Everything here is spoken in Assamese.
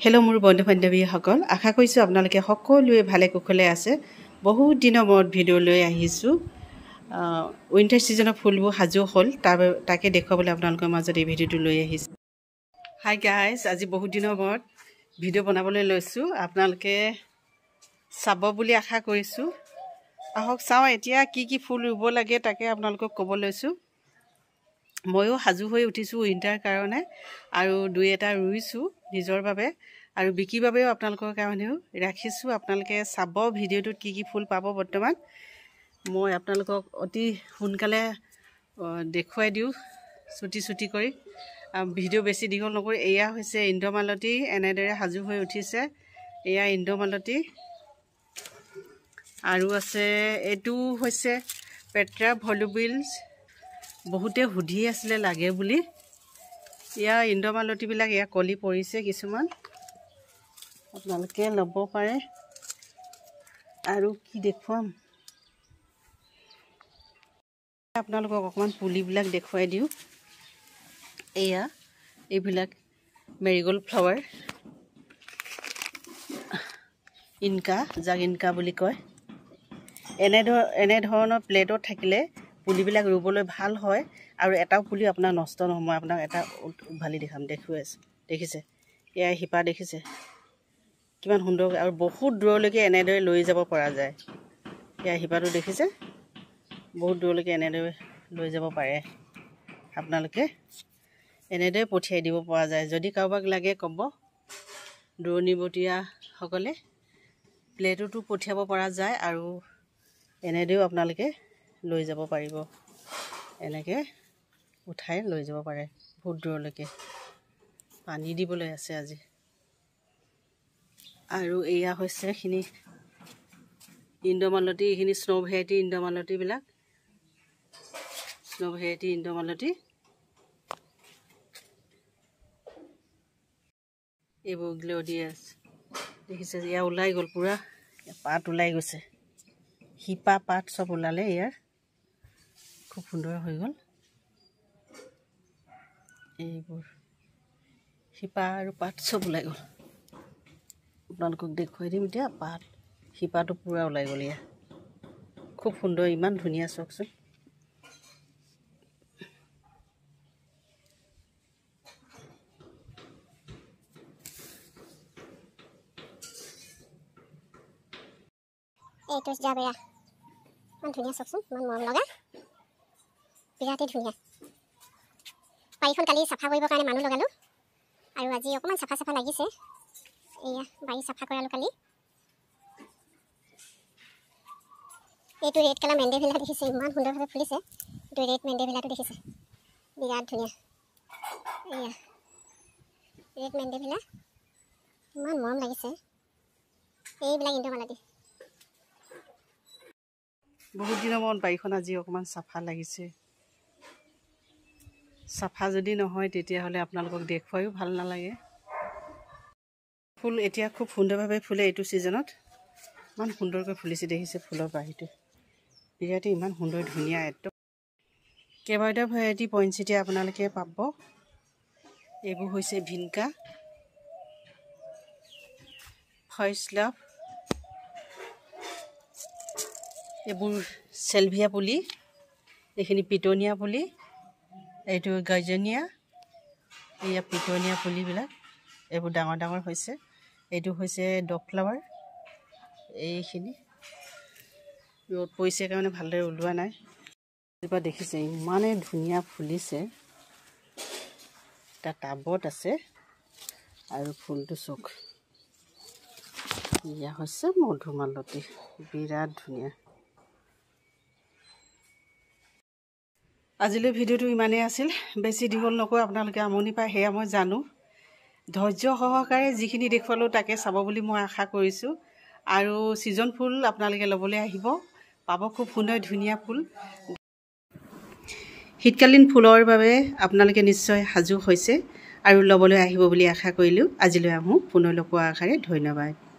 হেল্ল' মোৰ বন্ধু বান্ধৱীসকল, আশা কৰিছোঁ আপোনালোকে সকলোৱে ভালে কুশলে আছে। বহুত দিনৰ মূৰত ভিডিঅ' লৈ আহিছোঁ। উইণ্টাৰ ছিজনৰ ফুলবোৰ সাজু হ'ল, তাকে দেখুৱাবলৈ আপোনালোকৰ মাজত এই ভিডিঅ'টো লৈ আহিছোঁ। হাই গাইজ, আজি বহুত দিনৰ মূৰত ভিডিঅ' বনাবলৈ লৈছোঁ। আপোনালোকে চাব বুলি আশা কৰিছোঁ। আহক চাওঁ এতিয়া কি ফুল ৰুব লাগে তাকে আপোনালোকক ক'ব লৈছোঁ। ময়ো সাজু হৈ উঠিছোঁ উইণ্টাৰ কাৰণে, আৰু দুই এটা ৰুইছোঁ নিজৰ বাবে, আৰু বিক্ৰীৰ বাবেও আপোনালোকৰ কাৰণেও ৰাখিছোঁ। আপোনালোকে চাব ভিডিঅ'টোত কি ফুল পাব। বৰ্তমান মই আপোনালোকক অতি সোনকালে দেখুৱাই দিওঁ চুটি কৰি, ভিডিঅ' বেছি দীঘল নকৰি। এয়া হৈছে ইন্দ্ৰমালতী, এনেদৰে সাজু হৈ উঠিছে। এয়া ইন্দ্ৰমালতী, আৰু আছে এইটো হৈছে পেট্ৰা ভলুবিলছ। বহুতে সুধি আছিলে লাগে বুলি। ইয়াৰ ইন্দ্ৰমালতীবিলাক এয়া কলি পৰিছে কিছুমান, আপোনালোকে ল'ব পাৰে। আৰু কি দেখুৱাম আপোনালোকক, অকণমান পুলিবিলাক দেখুৱাই দিওঁ। এইবিলাক মেৰিগ'ল্ড ফ্লাৱাৰ, ইনকা, যাক ইনকা বুলি কয়। এনেধৰণৰ প্লেটত থাকিলে পুলিবিলাক ৰুবলৈ ভাল হয়, আৰু এটাও পুলি আপোনাৰ নষ্ট নহয়। মই আপোনাক এটা উভালি দেখিছে এয়া শিপা দেখিছে কিমান সুন্দৰ, আৰু বহুত দূৰলৈকে এনেদৰে লৈ যাব পৰা যায়। এয়া শিপাটো দেখিছে, বহুত দূৰলৈকে এনেদৰে লৈ যাব পাৰে। আপোনালোকে এনেদৰে পঠিয়াই দিব পৰা যায়। যদি কাৰোবাক লাগে ক'ব, দূৰণিবতীয়াসকলে প্লেটতো পঠিয়াব পৰা যায়, আৰু এনেদৰেও আপোনালোকে লৈ যাব পাৰিব। এনেকৈ উঠাই লৈ যাব পাৰে বহুত দূৰলৈকে। পানী দিবলৈ আছে আজি। আৰু এয়া হৈছে এইখিনি ইন্দ্ৰমালতী, এইখিনি স্ন' ভেৰাইটি ইন্দ্ৰমালতীবিলাক, স্ন' ভেৰাইটি ইন্দ্ৰমালতী। এইবোৰ গ্ল'ডিয়াছ দেখিছে, এয়া ওলাই গ'ল, পূৰা পাত ওলাই গৈছে, শিপা পাত চব ওলালে। ইয়াৰ খুব সুন্দৰ হৈ গ'ল। এইবোৰ শিপা আৰু পাত চব ওলাই গ'ল। আপোনালোকক দেখুৱাই দিম এতিয়া। পাত শিপাটো পূৰা ওলাই গ'ল। এয়া খুব সুন্দৰ, ইমান ধুনীয়া, চাওকচোন। এইটো জাবেৰা, ইমান ধুনীয়া, চাওকচোন, ইমান মৰম লগা, বিৰাটেই ধুনীয়া। বাৰীখন কালি চাফা কৰিবৰ কাৰণে মানুহ লগালোঁ, আৰু আজি অকণমান চাফা লাগিছে। এয়া বাৰী চাফা কৰালোঁ কালি। এইটো ৰেড কালাৰ মেণ্ডেভিলা দেখিছে, ইমান সুন্দৰভাৱে ফুলিছে। এইটো ৰেড মেণ্ডেভিলাটো দেখিছে, বিৰাট ধুনীয়া। এয়া ৰেড মেণ্ডেভিলা, ইমান মৰম লাগিছে। এইবিলাক ইন্দ্ৰমালতী। বহুত দিনৰ মূৰত বাৰীখন আজি অকণমান চাফা লাগিছে। চাফা যদি নহয় তেতিয়াহ'লে আপোনালোকক দেখুৱায়ো ভাল নালাগে। ফুল এতিয়া খুব সুন্দৰভাৱে ফুলে। এইটো ছিজনত ইমান সুন্দৰকৈ ফুলিছে, দেখিছে ফুলৰ বাৰীটো বিৰাটেই ইমান সুন্দৰ, ধুনীয়া। একদম কেইবাটাও ভেৰাইটি পইণ্টছিতে আপোনালোকে পাব। এইবোৰ হৈছে ভিনকা, ফাৰ্ষ্ট লাভ, এইবোৰ চেলভিয়া পুলি, এইখিনি পিটনিয়া পুলি, এইটো গাৰ্জেনিয়া। এয়া পিটনিয়া পুলিবিলাক, এইবোৰ ডাঙৰ ডাঙৰ হৈছে। এইটো হৈছে ডগ ফ্লাৱাৰ। এইখিনি ৰ'দ পৰিছে কাৰণে ভালদৰে ওলোৱা নাই। এজোপা দেখিছে ইমানেই ধুনীয়া ফুলিছে, এটা টাবত আছে, আৰু ফুলটো চক। এয়া হৈছে মধুমালতী, বিৰাট ধুনীয়া। আজিলৈ ভিডিঅ'টো ইমানেই আছিল, বেছি দীঘল নকৰি। আপোনালোকে আমনি পায় সেয়া মই জানো। ধৈৰ্য সহকাৰে যিখিনি দেখুৱালোঁ তাকে চাব বুলি মই আশা কৰিছোঁ। আৰু ছিজন ফুল আপোনালোকে ল'বলৈ আহিব, পাব খুব সুন্দৰ ধুনীয়া ফুল। শীতকালীন ফুলৰ বাবে আপোনালোকে নিশ্চয় সাজু হৈছে, আৰু ল'বলৈ আহিব বুলি আশা কৰিলোঁ। আজিলৈ আহোঁ, পুনৰ লগ পোৱাৰ আশাৰে ধন্যবাদ।